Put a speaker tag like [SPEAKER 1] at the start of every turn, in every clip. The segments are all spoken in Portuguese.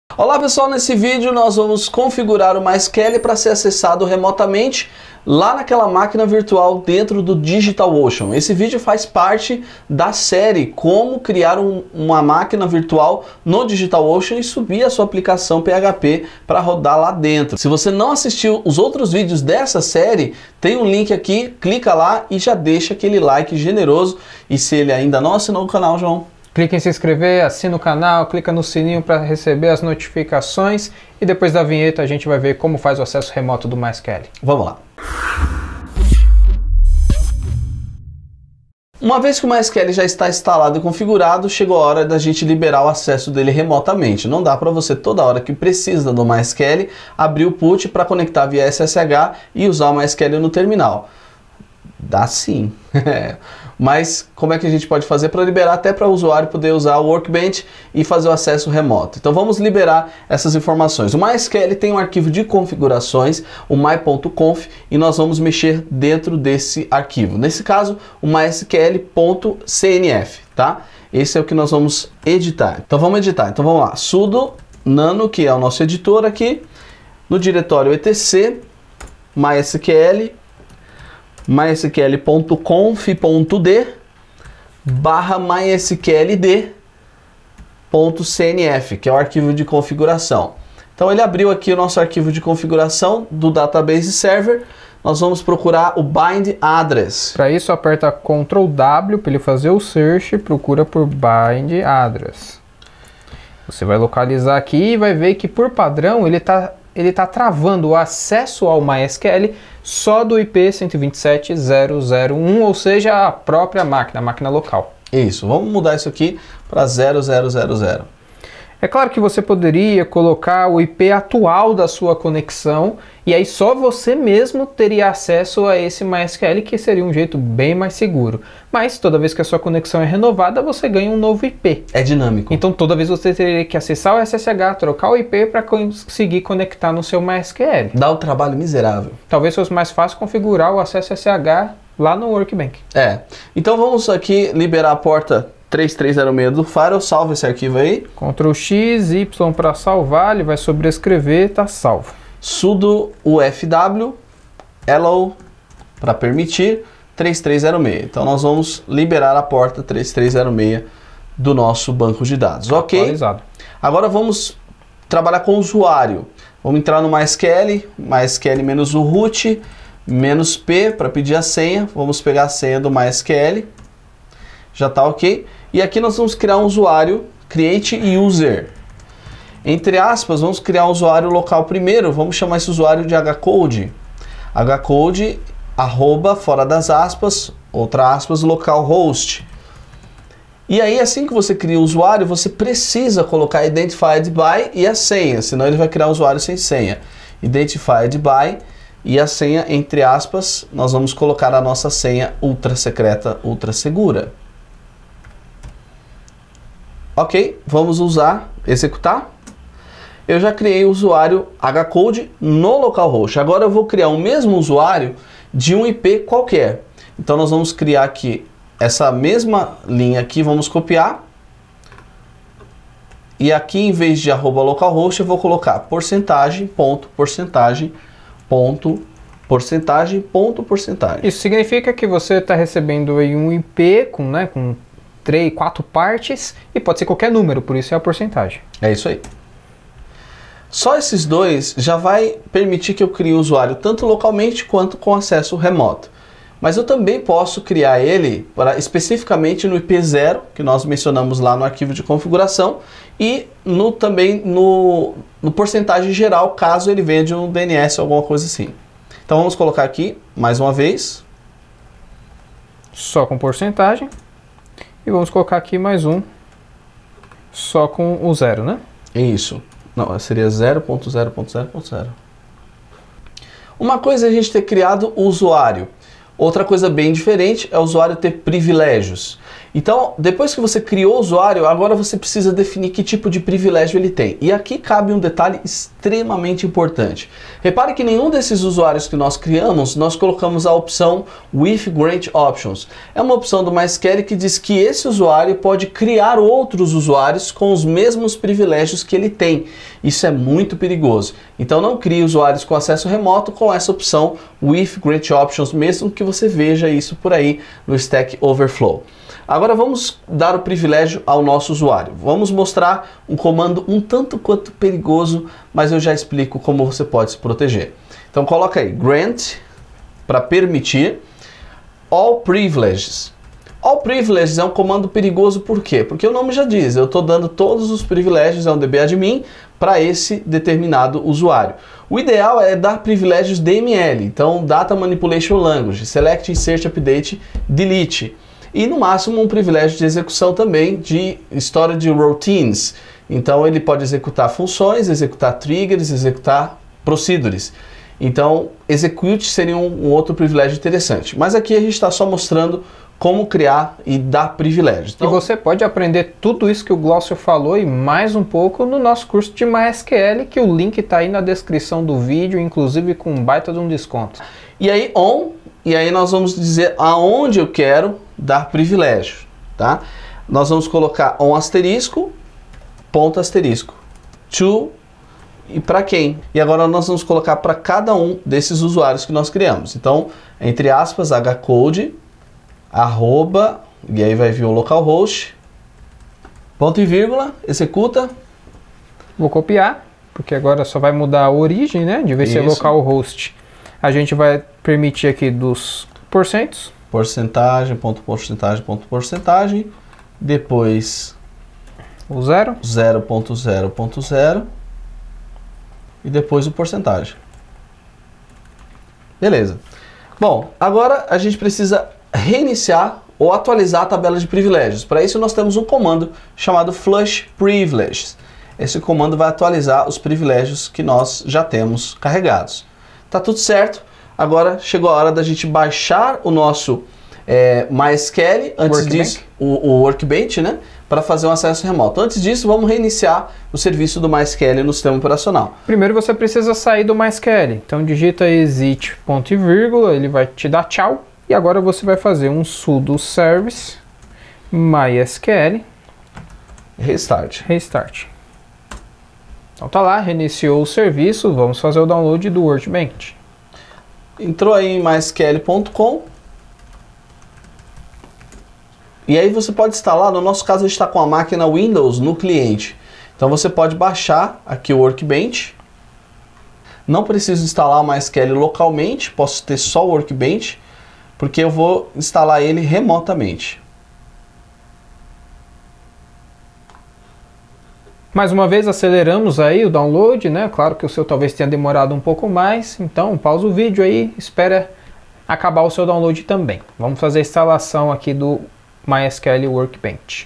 [SPEAKER 1] Olá pessoal, nesse vídeo nós vamos configurar o MySQL para ser acessado remotamente lá naquela máquina virtual dentro do DigitalOcean. Esse vídeo faz parte da série Como criar uma máquina virtual no DigitalOcean e subir a sua aplicação PHP para rodar lá dentro. Se você não assistiu os outros vídeos dessa série, tem um link aqui, clica lá e já deixa aquele like generoso. E se ele ainda não assinou o canal, João,
[SPEAKER 2] clique em se inscrever, assina o canal, clica no sininho para receber as notificações e depois da vinheta a gente vai ver como faz o acesso remoto do MySQL.
[SPEAKER 1] Vamos lá. Uma vez que o MySQL já está instalado e configurado, chegou a hora da gente liberar o acesso dele remotamente. Não dá para você toda hora que precisa do MySQL abrir o put para conectar via SSH e usar o MySQL no terminal. Dá sim. Mas como é que a gente pode fazer para liberar até para o usuário poder usar o Workbench e fazer o acesso remoto? Então vamos liberar essas informações. O MySQL tem um arquivo de configurações, o my.conf, e nós vamos mexer dentro desse arquivo. Nesse caso, o mysql.cnf, tá? Esse é o que nós vamos editar. Então vamos editar. Então vamos lá. Sudo nano, que é o nosso editor aqui, no diretório etc mysql mysql.conf.d/mysqld.cnf, que é o arquivo de configuração. Então ele abriu aqui o nosso arquivo de configuração do database server. Nós vamos procurar o bind address.
[SPEAKER 2] Para isso aperta Ctrl W para ele fazer o search, procura por bind address. Você vai localizar aqui e vai ver que por padrão ele tá travando o acesso ao MySQL só do IP 127.0.0.1, ou seja, a própria máquina, a máquina local.
[SPEAKER 1] Isso, vamos mudar isso aqui para 0.0.0.0.
[SPEAKER 2] É claro que você poderia colocar o IP atual da sua conexão e aí só você mesmo teria acesso a esse MySQL, que seria um jeito bem mais seguro. Mas toda vez que a sua conexão é renovada, você ganha um novo IP.
[SPEAKER 1] É dinâmico.
[SPEAKER 2] Então toda vez você teria que acessar o SSH, trocar o IP para conseguir conectar no seu MySQL.
[SPEAKER 1] Dá um trabalho miserável.
[SPEAKER 2] Talvez fosse mais fácil configurar o acesso SSH lá no Workbench.
[SPEAKER 1] Então vamos aqui liberar a porta 3306 do Firewall. Salva esse arquivo aí.
[SPEAKER 2] Ctrl X, Y para salvar, ele vai sobrescrever, tá salvo.
[SPEAKER 1] Sudo ufw allow para permitir 3306. Então nós vamos liberar a porta 3306 do nosso banco de dados. Ok?
[SPEAKER 2] Atualizado.
[SPEAKER 1] Agora vamos trabalhar com o usuário. Vamos entrar no MySQL, MySQL-u root, -p para pedir a senha. Vamos pegar a senha do MySQL. Já está ok. E aqui nós vamos criar um usuário, create user. Entre aspas, vamos criar um usuário local primeiro. Vamos chamar esse usuário de hcode. hcode, arroba, fora das aspas, outra aspas, localhost. E aí, assim que você cria o usuário, você precisa colocar identified by e a senha, senão ele vai criar um usuário sem senha. Identified by e a senha, entre aspas, nós vamos colocar a nossa senha ultra secreta, ultra segura. Ok, vamos executar. Eu já criei o usuário hcode no localhost. Agora eu vou criar o mesmo usuário de um IP qualquer. Então nós vamos criar aqui essa mesma linha aqui, vamos copiar. E aqui em vez de @localhost eu vou colocar porcentagem, ponto, porcentagem, ponto, porcentagem, ponto, porcentagem.
[SPEAKER 2] Isso significa que você está recebendo aí um IP com 3, 4 partes e pode ser qualquer número, por isso é a porcentagem.
[SPEAKER 1] É isso aí. Só esses dois já vai permitir que eu crie o usuário tanto localmente quanto com acesso remoto. Mas eu também posso criar ele especificamente no IP 0, que nós mencionamos lá no arquivo de configuração, e também no porcentagem geral, caso ele venha de um DNS ou alguma coisa assim. Então vamos colocar aqui, mais uma vez.
[SPEAKER 2] Só com porcentagem. E vamos colocar aqui mais um, só com o 0, né?
[SPEAKER 1] Isso. Não, seria 0.0.0.0. Uma coisa é a gente ter criado o usuário. Outra coisa bem diferente é o usuário ter privilégios. Então, depois que você criou o usuário, agora você precisa definir que tipo de privilégio ele tem. E aqui cabe um detalhe extremamente extremamente importante. Repare que nenhum desses usuários que nós criamos, nós colocamos a opção With Grant Options. É uma opção do MySQL que diz que esse usuário pode criar outros usuários com os mesmos privilégios que ele tem. Isso é muito perigoso. Então não crie usuários com acesso remoto com essa opção With Grant Options, mesmo que você veja isso por aí no Stack Overflow. Agora vamos dar o privilégio ao nosso usuário. Vamos mostrar um comando um tanto quanto perigoso, mas eu já explico como você pode se proteger. Então coloca aí grant para permitir all privileges. All privileges é um comando perigoso por quê? Porque o nome já diz, eu estou dando todos os privilégios a um dbadmin para esse determinado usuário. O ideal é dar privilégios DML, então Data Manipulation Language, Select, Insert, Update, Delete. E no máximo um privilégio de execução também de história de routines. Então ele pode executar funções, executar triggers, executar procedures. Então execute seria um outro privilégio interessante. Mas aqui a gente está só mostrando como criar e dar privilégios. Então,
[SPEAKER 2] e você pode aprender tudo isso que o Glaucio falou e mais um pouco no nosso curso de MySQL, que o link está aí na descrição do vídeo, inclusive com um baita de um desconto.
[SPEAKER 1] E aí on, e aí nós vamos dizer aonde eu quero dar privilégio, tá? Nós vamos colocar on asterisco, ponto asterisco, to e para quem. E agora nós vamos colocar para cada um desses usuários que nós criamos. Então, entre aspas, hcode, arroba, e aí vai vir o localhost, ponto e vírgula, executa.
[SPEAKER 2] Vou copiar, porque agora só vai mudar a origem, né? De vez ser localhost. A gente vai permitir aqui dos porcentos.
[SPEAKER 1] Porcentagem, ponto, porcentagem, ponto, porcentagem. Depois
[SPEAKER 2] o 0.
[SPEAKER 1] 0.0.0. E depois o porcentagem. Beleza. Bom, agora a gente precisa reiniciar ou atualizar a tabela de privilégios. Para isso nós temos um comando chamado flush privileges. Esse comando vai atualizar os privilégios que nós já temos carregados. Tá tudo certo. Agora chegou a hora da gente baixar o nosso MySQL, antes disso, o Workbench, né? Para fazer um acesso remoto. Antes disso, vamos reiniciar o serviço do MySQL no sistema operacional.
[SPEAKER 2] Primeiro você precisa sair do MySQL. Então digita exit, ponto e vírgula, ele vai te dar tchau. E agora você vai fazer um sudo service MySQL
[SPEAKER 1] restart.
[SPEAKER 2] Então tá lá, reiniciou o serviço, vamos fazer o download do Workbench.
[SPEAKER 1] Entrou aí em mysql.com e aí você pode instalar, no nosso caso a gente está com a máquina Windows no cliente. Então você pode baixar aqui o Workbench. Não preciso instalar o MySQL localmente, posso ter só o Workbench, porque eu vou instalar ele remotamente.
[SPEAKER 2] Mais uma vez aceleramos aí o download, né? Claro que o seu talvez tenha demorado um pouco mais, então pausa o vídeo aí, espera acabar o seu download também. Vamos fazer a instalação aqui do MySQL Workbench.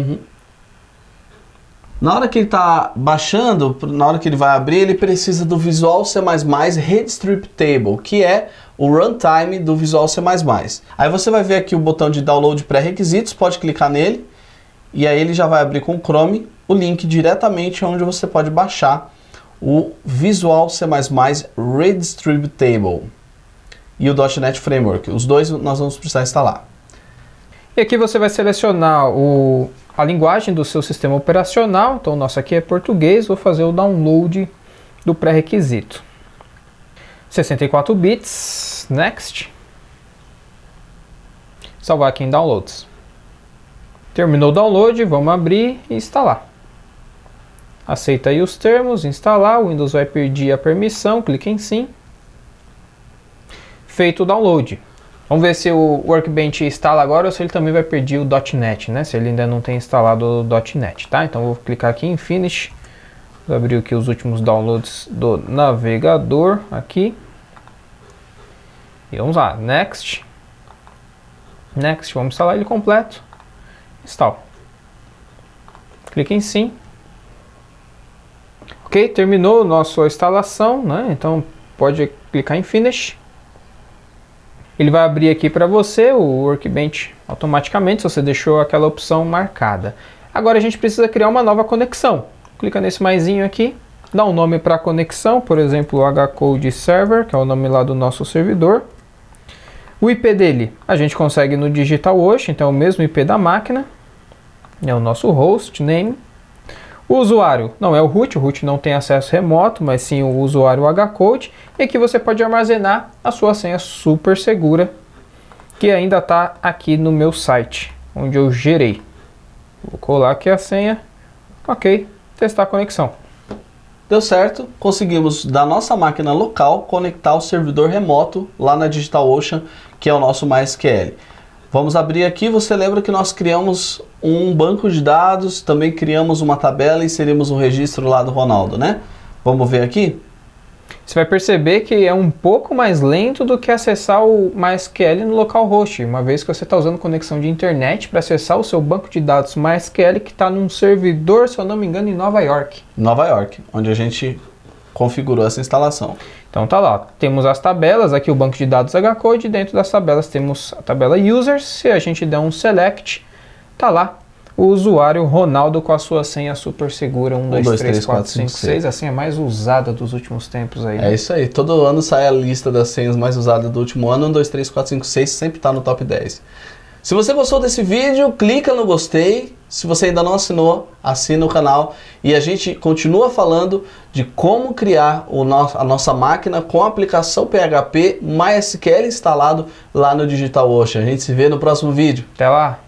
[SPEAKER 1] Na hora que ele está baixando, na hora que ele vai abrir, ele precisa do Visual C++ Readstrip Table, que é o runtime do Visual C++. Aí você vai ver aqui o botão de download pré-requisitos, pode clicar nele, e aí ele já vai abrir com o Chrome o link diretamente onde você pode baixar o Visual C++ Readstrip Table e o .NET Framework. Os dois nós vamos precisar instalar.
[SPEAKER 2] E aqui você vai selecionar a linguagem do seu sistema operacional. Então o nosso aqui é português, vou fazer o download do pré-requisito. 64 bits, next. Salvar aqui em downloads. Terminou o download, vamos abrir e instalar. Aceita aí os termos, instalar, o Windows vai pedir a permissão, clique em sim. Feito o download. Vamos ver se o Workbench instala agora ou se ele também vai pedir o .NET, né? Se ele ainda não tem instalado o .NET, tá? Então vou clicar aqui em Finish. Vou abrir aqui os últimos downloads do navegador aqui. E vamos lá, Next. Next, vamos instalar ele completo. Install. Clique em sim. Ok, terminou nossa instalação, né? Então pode clicar em Finish. Ele vai abrir aqui para você o Workbench automaticamente, se você deixou aquela opção marcada. Agora a gente precisa criar uma nova conexão. Clica nesse maisinho aqui dá um nome para a conexão, por exemplo, hcode server, que é o nome lá do nosso servidor. O IP dele a gente consegue no DigitalOcean, então é o mesmo IP da máquina, é o nosso host name. O usuário não é o root não tem acesso remoto, mas sim o usuário hcode, e aqui você pode armazenar a sua senha super segura, que ainda está aqui no meu site, onde eu gerei. Vou colar aqui a senha, ok, testar a conexão.
[SPEAKER 1] Deu certo, conseguimos da nossa máquina local conectar o servidor remoto lá na DigitalOcean, que é o nosso MySQL. Vamos abrir aqui, você lembra que nós criamos um banco de dados, também criamos uma tabela e inserimos um registro lá do Ronaldo, né? Vamos ver aqui?
[SPEAKER 2] Você vai perceber que é um pouco mais lento do que acessar o MySQL no localhost, uma vez que você está usando conexão de internet para acessar o seu banco de dados MySQL que está num servidor, se eu não me engano, em Nova York.
[SPEAKER 1] Nova York, onde a gente configurou essa instalação.
[SPEAKER 2] Então tá lá, temos as tabelas, aqui o banco de dados hcode, dentro das tabelas temos a tabela users, se a gente der um select, tá lá o usuário Ronaldo com a sua senha super segura 123456, a senha mais usada dos últimos tempos aí.
[SPEAKER 1] Né? É isso aí, todo ano sai a lista das senhas mais usadas do último ano, 123456 sempre está no top 10. Se você gostou desse vídeo, clica no gostei. Se você ainda não assinou, assina o canal. E a gente continua falando de como criar a nossa máquina com a aplicação PHP MySQL instalado lá no DigitalOcean. A gente se vê no próximo vídeo.
[SPEAKER 2] Até lá!